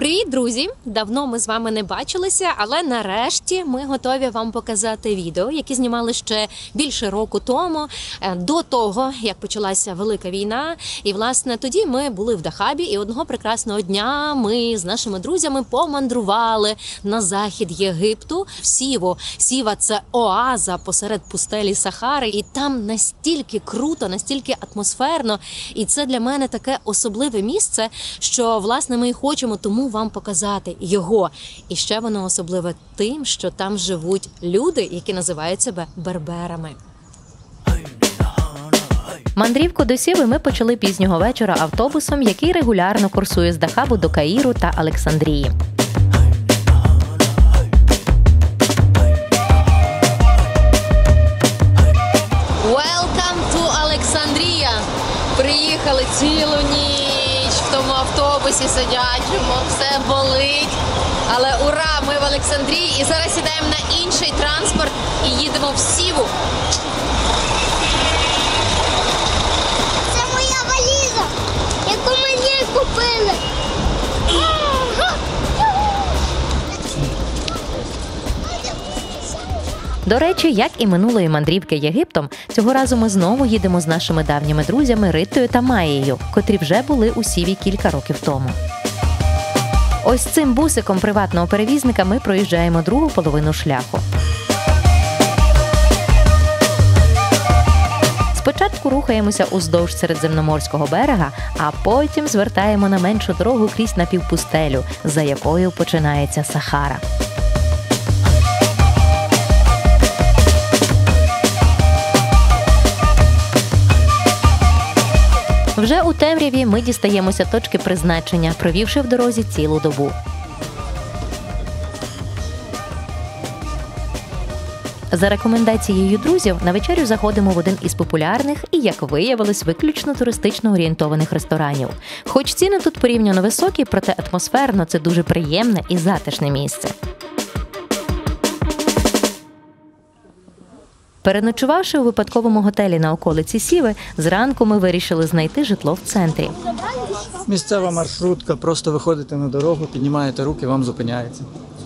Привіт, друзі! Давно ми з вами не бачилися, але нарешті ми готові вам показати відео, які знімали ще більше року тому, до того, як почалася Велика війна. І, власне, тоді ми були в Дахабі, і одного прекрасного дня ми з нашими друзями помандрували на захід Єгипту, в Сіву. Сіва – це оаза посеред пустелі Сахари, і там настільки круто, настільки атмосферно, і це для мене таке особливе місце, що, власне, ми і хочемо тому вам показати його. І ще воно особливе тим, що там живуть люди, які називають себе берберами. Мандрівку до Сіви ми почали пізнього вечора автобусом, який регулярно курсує з Дахабу до Каїру та Олександрії. Welcome to Олександрія! Приїхали цілу ніч в тому автобусі сидячому, все болить. Але ура, ми в Олександрії і зараз сідаємо на інший транспорт і їдемо в Сіву. Це моя валіза, яку мені купили. До речі, як і минулої мандрівки Єгиптом, цього разу ми знову їдемо з нашими давніми друзями Риттою та Маєю, котрі вже були у Сіві кілька років тому. Ось цим бусиком приватного перевізника ми проїжджаємо другу половину шляху. Спочатку рухаємося уздовж середземноморського берега, а потім звертаємо на меншу дорогу крізь напівпустелю, за якою починається Сахара. Вже у темряві ми дістаємося точки призначення, провівши в дорозі цілу добу. За рекомендацією друзів, на вечерю заходимо в один із популярних і, як виявилось, виключно туристично орієнтованих ресторанів. Хоч ціни тут порівняно високі, проте атмосферно це дуже приємне і затишне місце. Переночувавши у випадковому готелі на околиці Сіви, зранку ми вирішили знайти житло в центрі. Місцева маршрутка, просто виходите на дорогу, піднімаєте руки, вам зупиняється.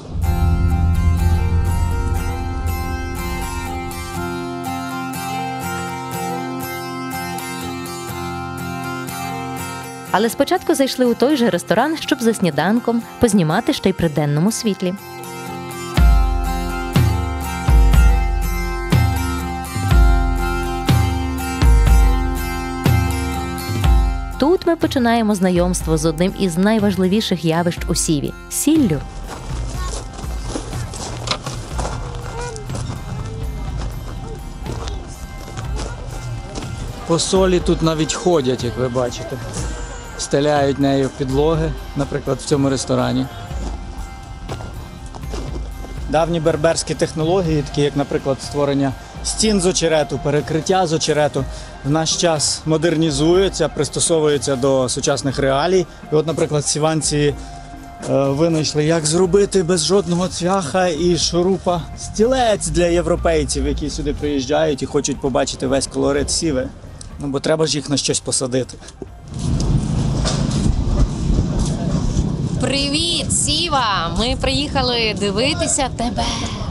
Але спочатку зайшли у той же ресторан, щоб за сніданком познімати ще й при денному світлі. Тут ми починаємо знайомство з одним із найважливіших явищ у Сіві – сіллю. По солі тут навіть ходять, як ви бачите. Стеляють нею підлоги, наприклад, в цьому ресторані. Давні берберські технології, такі як, наприклад, створення стін з очерету, перекриття з очерету, в наш час модернізуються, пристосовуються до сучасних реалій. І от, наприклад, сіванці винайшли, як зробити без жодного цвяха і шурупа стілець для європейців, які сюди приїжджають і хочуть побачити весь колорит Сіви. Ну, бо треба ж їх на щось посадити. Привіт, Сіва! Ми приїхали дивитися тебе.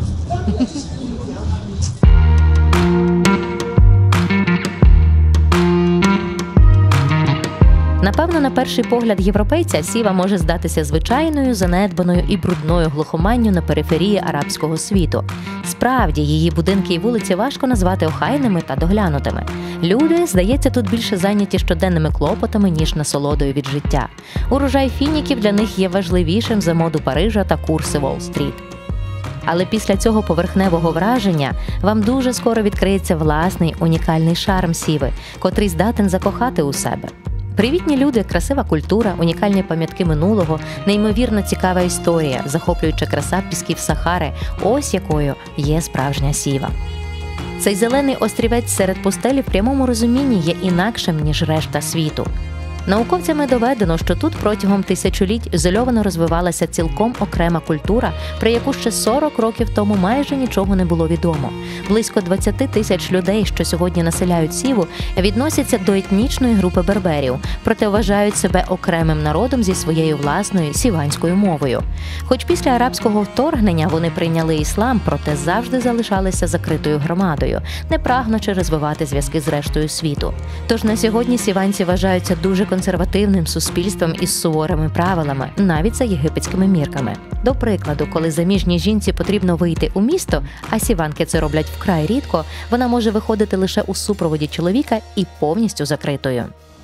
Напевно, на перший погляд європейця Сіва може здатися звичайною, занедбаною і брудною глухоманню на периферії арабського світу. Справді, її будинки і вулиці важко назвати охайними та доглянутими. Люди, здається, тут більше зайняті щоденними клопотами, ніж насолодою від життя. Урожай фініків для них є важливішим за моду Парижа та курси Уолл-стріт. Але після цього поверхневого враження вам дуже скоро відкриється власний унікальний шарм Сіви, котрий здатен закохати у себе. Привітні люди, красива культура, унікальні пам'ятки минулого, неймовірно цікава історія, захоплююча краса пісків Сахари – ось якою є справжня Сіва. Цей зелений острівець серед пустелі в прямому розумінні є інакшим, ніж решта світу. Науковцями доведено, що тут протягом тисячоліть ізольовано розвивалася цілком окрема культура, про яку ще 40 років тому майже нічого не було відомо. Близько 20 тисяч людей, що сьогодні населяють Сіву, відносяться до етнічної групи берберів, проте вважають себе окремим народом зі своєю власною сіванською мовою. Хоч після арабського вторгнення вони прийняли іслам, проте завжди залишалися закритою громадою, не прагнучи розвивати зв'язки з рештою світу. Тож на сьогодні сіванці вважаються дуже консервативним суспільством із суворими правилами, навіть за єгипетськими мірками. До прикладу, коли заміжній жінці потрібно вийти у місто, а сіванки це роблять вкрай рідко, вона може виходити лише у супроводі чоловіка і повністю закритою.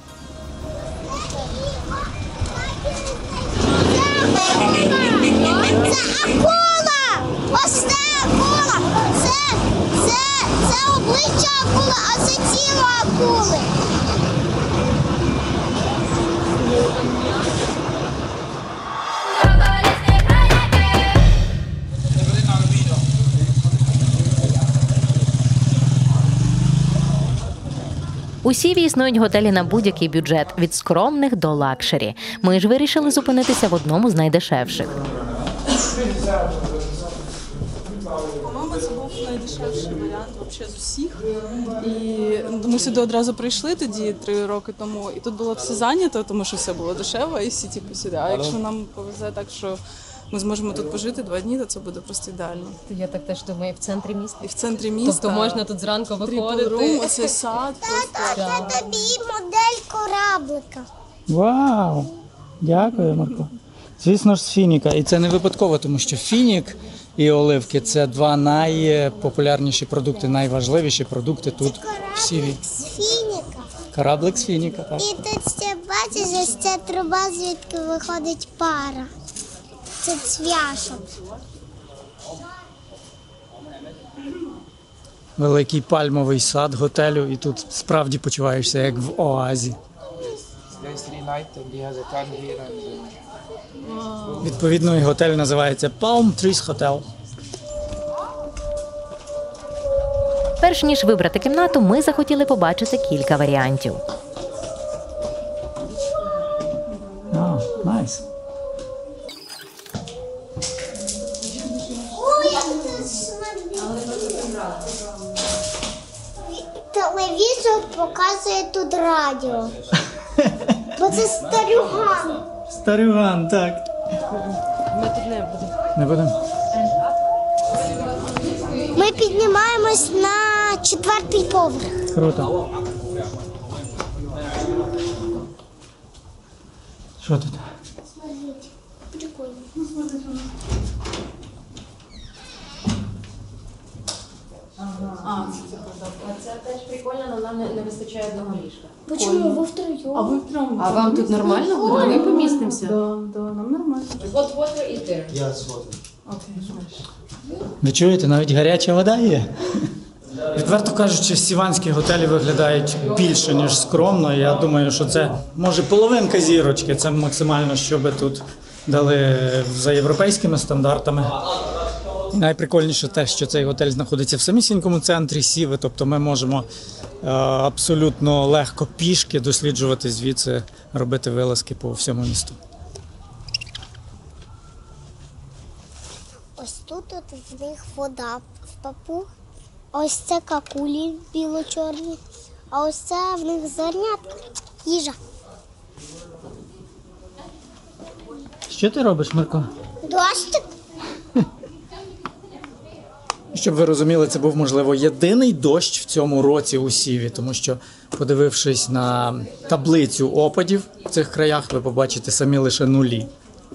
Це акула! Ось це акула! Це обличчя акули, а це тіло акули. У Сіві існують готелі на будь-який бюджет, від скромних до лакшері. Ми ж вирішили зупинитися в одному з найдешевших. По-моєму, це був найдешевший варіант вообще з усіх. І ми сюди одразу прийшли тоді 3 роки тому, і тут було все зайнято, тому що все було дешево, і всі типу сюди. А якщо нам повезе так, що ми зможемо тут пожити 2 дні, то це буде просто ідеально. Я так теж думаю, в центрі міста. І в центрі міста. Тобто можна тут зранку виходити. Трипл-рум, оцей сад. Тато, це тобі модель кораблика. Вау! Дякую, Марко. Звісно ж, з фініка. І це не випадково, тому що фінік і оливки – це 2 найпопулярніші продукти, найважливіші продукти тут, в Сіві. З фініка. Кораблик з фініка, так. І тут ще бачиш, ось ця труба, звідки виходить пара. Це цвяшок. Великий пальмовий сад готелю, і тут справді почуваєшся як в оазі. There's 3 nights and he has a tandoor and Відповідно, і готель називається Palm Trees Hotel. Перш ніж вибрати кімнату, ми захотіли побачити кілька варіантів. Найс. Ой, як тут смердить. Телевізор показує тут радіо. Бо це старюган. Старюган, так. Ми тут не будемо. Не будемо? Ми піднімаємось на 4-й поверх. Круто. Що тут? Прикольно. Це теж прикольно, але нам не вистачає одного ліжка. Почему ви втроєм? А ви втроєм? А вам тут нормально буде? Ми помістимося. Да, нам нормально. Hot water is there. Окей, Ви чуєте, навіть гаряча вода є. Відверто кажучи, сіванські готелі виглядають більше, ніж скромно. Я думаю, що це може половинка зірочки. Це максимально, що би тут дали за європейськими стандартами. І найприкольніше те, що цей готель знаходиться в самісінькому центрі Сіви, тобто ми можемо абсолютно легко пішки досліджувати звідси, робити вилазки по всьому місту. Ось тут от в них вода в папу. Ось це какулі біло-чорні. А ось це в них зернятка. Їжа. Що ти робиш, Марко? Дощик. Щоб ви розуміли, це був, можливо, єдиний дощ в цьому році у Сіві, тому що, подивившись на таблицю опадів в цих краях, ви побачите самі лише нулі.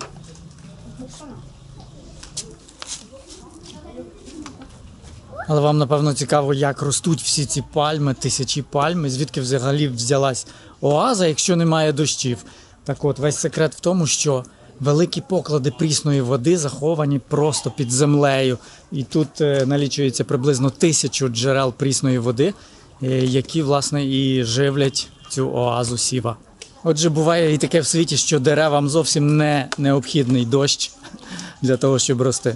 Але вам, напевно, цікаво, як ростуть всі ці пальми, тисячі пальм, звідки взагалі взялась оаза, якщо немає дощів. Так от, весь секрет в тому, що великі поклади прісної води заховані просто під землею. І тут налічується приблизно 1000 джерел прісної води, які, власне, і живлять цю оазу Сіва. Отже, буває і таке в світі, що деревам зовсім не необхідний дощ для того, щоб рости.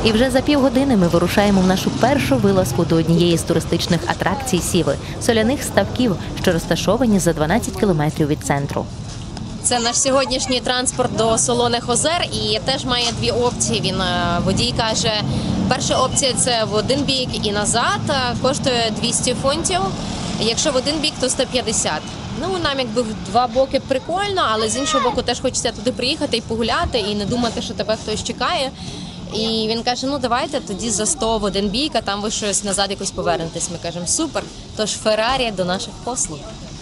І вже за півгодини ми вирушаємо в нашу першу вилазку до однієї з туристичних атракцій Сіви – соляних ставків, що розташовані за 12 кілометрів від центру. Це наш сьогоднішній транспорт до Солоних озер і теж має дві опції. Водій каже, перша опція – це в один бік і назад, коштує 200 фунтів. Якщо в один бік, то 150. Ну, нам якби в два боки прикольно, але з іншого боку теж хочеться туди приїхати і погуляти, і не думати, що тебе хтось чекає. І він каже, ну давайте тоді за 100 в один бік, а там ви щось назад якось повернетесь. Ми кажемо, супер, тож Феррарі до наших послуг.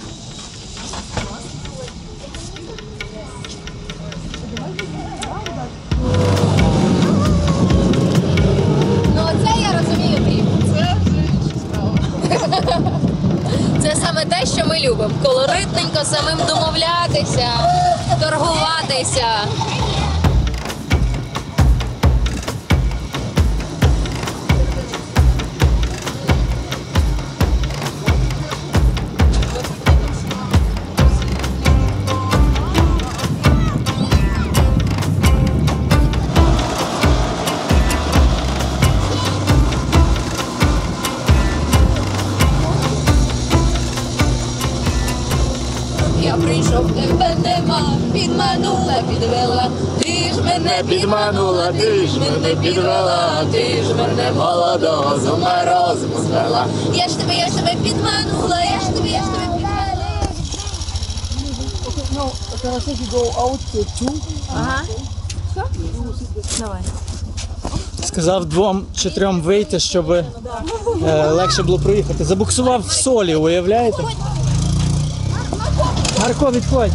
Ну оце я розумію, Дрім. Це вже інша справа. Це саме те, що ми любимо. Колоритненько самим домовлятися, торгуватися. Я прийшов, тебе нема, підманула, підвела. Ти ж мене підманула, ти ж мене підвела, ти ж мене молодого з ума розуму звела. Я ж тебе підманула, я ж тебе підвела. Сказав 2 чи 3 вийти, щоб легше було проїхати. Забуксував в солі, уявляєте? Марко, відходь!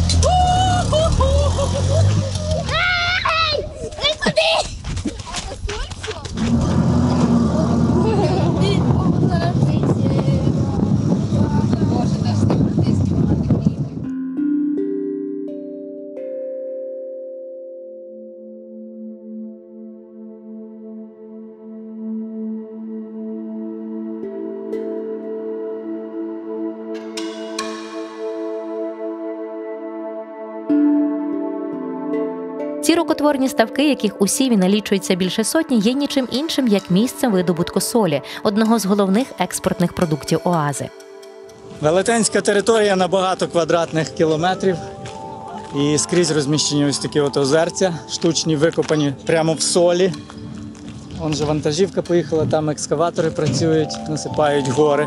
Ці рукотворні ставки, яких у Сіві налічується більше сотні, є нічим іншим, як місцем видобутку солі, одного з головних експортних продуктів оази. Велетенська територія на багато квадратних кілометрів. І скрізь розміщені ось такі от озерця, штучні, викопані прямо в солі. Вон же вантажівка поїхала, там екскаватори працюють, насипають гори.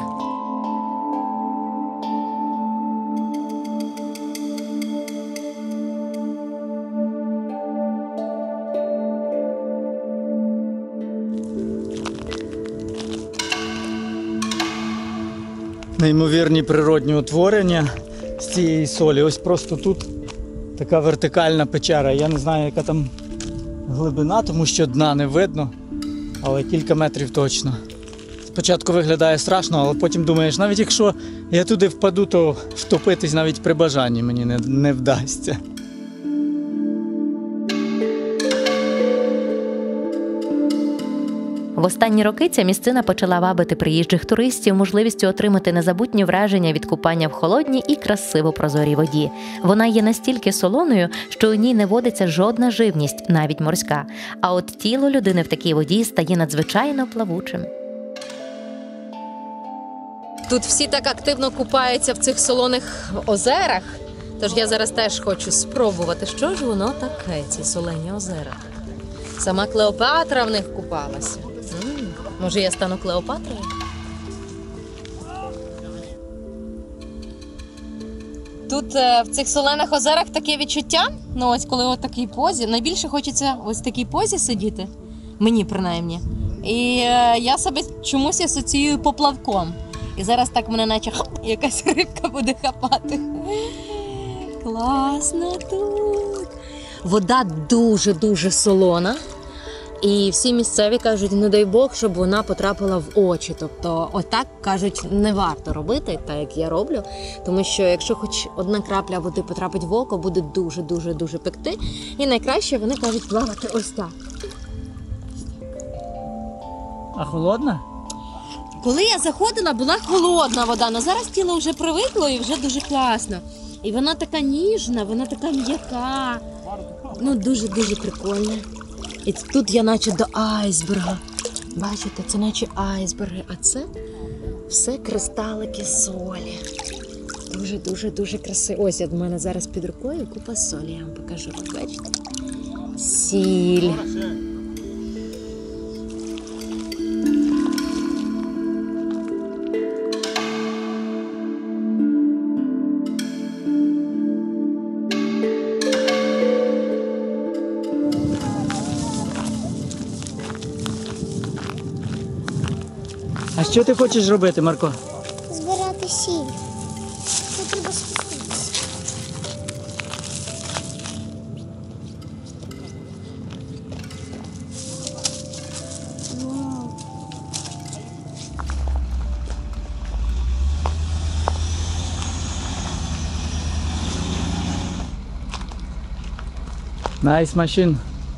Неймовірні природні утворення з цієї солі. Ось просто тут така вертикальна печера. Я не знаю, яка там глибина, тому що дна не видно, але кілька метрів точно. Спочатку виглядає страшно, але потім думаєш, навіть якщо я туди впаду, то втопитись навіть при бажанні мені не вдасться. В останні роки ця місцина почала вабити приїжджих туристів можливістю отримати незабутні враження від купання в холодній і красиво прозорій воді. Вона є настільки солоною, що у ній не водиться жодна живність, навіть морська. А от тіло людини в такій воді стає надзвичайно плавучим. Тут всі так активно купаються в цих солоних озерах, тож я зараз теж хочу спробувати, що ж воно таке, ці солені озера. Сама Клеопатра в них купалася. Може, я стану Клеопатрою? Тут в цих солених озерах таке відчуття, ну ось коли от такій позі, найбільше хочеться ось в такій позі сидіти, мені принаймні. І я себе чомусь асоціюю поплавком. І зараз так мене наче якась рибка буде хапати. Класно тут. Вода дуже-дуже солона. І всі місцеві кажуть, не дай Бог, щоб вона потрапила в очі. Тобто, отак, кажуть, не варто робити, так як я роблю. Тому що, якщо хоч одна крапля води потрапить в око, буде дуже-дуже-дуже пекти. І найкраще, вони кажуть, плавати ось так. А холодна? Коли я заходила, була холодна вода, але зараз тіло вже привикло і вже дуже класно. І вона така ніжна, вона така м'яка. Ну, дуже-дуже прикольна. І тут я наче до айсберга. Бачите, це наче айсберги, а це все кристалики солі. Дуже красиво. Ось в мене зараз під рукою купа солі, я вам покажу. Бачите? Сіль. А що ти хочеш робити, Марко? Збирати сіль. Тут треба спуститися. Вау. Nice machine.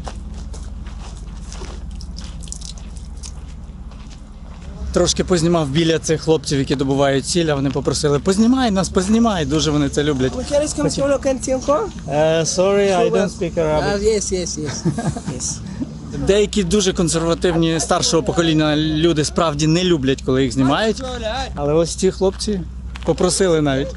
Трошки познімав біля цих хлопців, які добувають сіль, а вони попросили: познімай нас, познімай. Дуже вони це люблять. ¿Quieres que me solo cante un poco? Sorry, I don't speak Arabic. Yes. Деякі дуже консервативні старшого покоління люди справді не люблять, коли їх знімають. Але ось ці хлопці попросили навіть.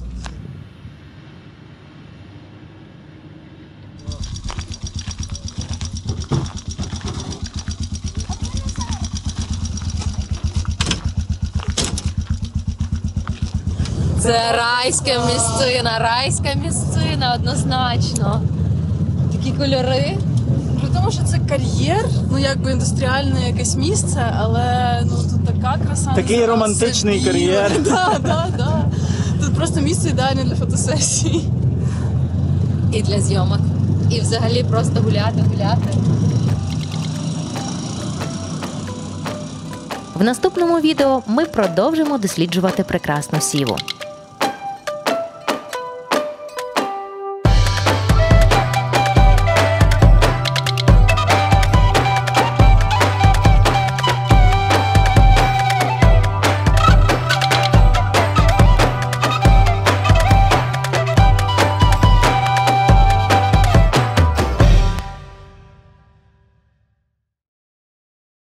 Це райська місцина, однозначно. Такі кольори. При тому, що це кар'єр, ну якби індустріальне якесь місце, але ну тут така краса. Такий романтичний Все біле. кар'єр. Да. Тут просто місце ідеальне для фотосесії. І для зйомок. І взагалі просто гуляти. В наступному відео ми продовжимо досліджувати прекрасну сіву.